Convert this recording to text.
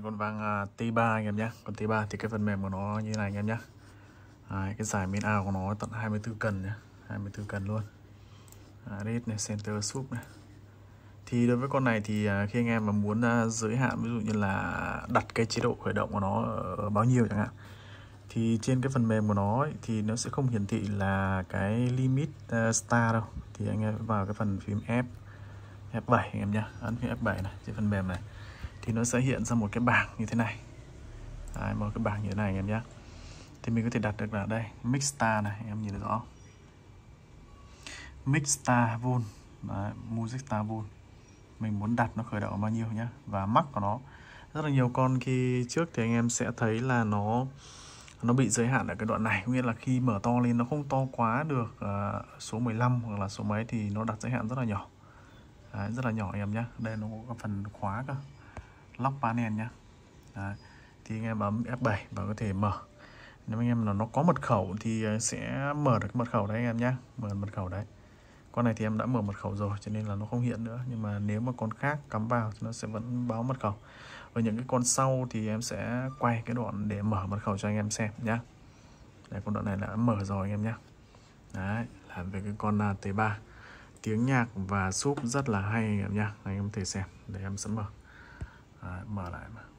con vàng T3 anh em nhé. Con T3 thì cái phần mềm của nó như này anh em nhé. Cái giải main out của nó tận 24 cần nhé, 24 cần luôn. Read này, center swoop này. Thì đối với con này thì khi anh em mà muốn giới hạn, ví dụ như là đặt cái chế độ khởi động của nó ở bao nhiêu chẳng hạn, thì trên cái phần mềm của nó ấy, thì nó sẽ không hiển thị là cái limit star đâu. Thì anh em vào cái phần phím F7 anh em nhé, ấn phím F7 này trên phần mềm này, thì nó sẽ hiện ra một cái bảng như thế này. Một cái bảng như thế này anh em nhé. Thì mình có thể đặt được là đây mix star này, anh em nhìn thấy rõ, mix star vol, music star vol, mình muốn đặt nó khởi động bao nhiêu nhé. Và max của nó rất là nhiều con, khi trước thì anh em sẽ thấy là nó bị giới hạn ở cái đoạn này, có nghĩa là khi mở to lên nó không to quá được số 15 hoặc là số mấy, thì nó đặt giới hạn rất là nhỏ. Rất là nhỏ anh em nhé. Đây nó có phần khóa cơ, lock panel nhá. Thì anh em bấm F7 và có thể mở. Nếu anh em là nó có mật khẩu thì sẽ mở được cái mật khẩu đấy anh em nhé, mở mật khẩu đấy. Con này thì em đã mở mật khẩu rồi cho nên là nó không hiện nữa, nhưng mà nếu mà con khác cắm vào thì nó sẽ vẫn báo mật khẩu. Ở những cái con sau thì em sẽ quay cái đoạn để mở mật khẩu cho anh em xem nhé. Đây, con đoạn này đã mở rồi anh em nhé. Đấy là về cái con T3. Tiếng nhạc và súp rất là hay anh em nhé, anh em có thể xem. Để em sẽ mở. Mở lại mà.